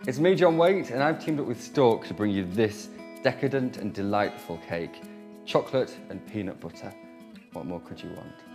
It's me, John Waite, and I've teamed up with Stork to bring you this decadent and delightful cake. Chocolate and peanut butter. What more could you want?